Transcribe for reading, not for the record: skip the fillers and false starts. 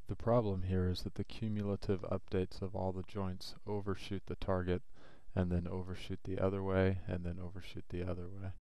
The problem here is that the cumulative updates of all the joints overshoot the target and then overshoot the other way and then overshoot the other way.